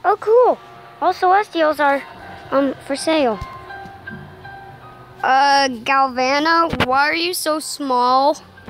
Oh, cool. All Celestials are for sale. Galvana, why are you so small?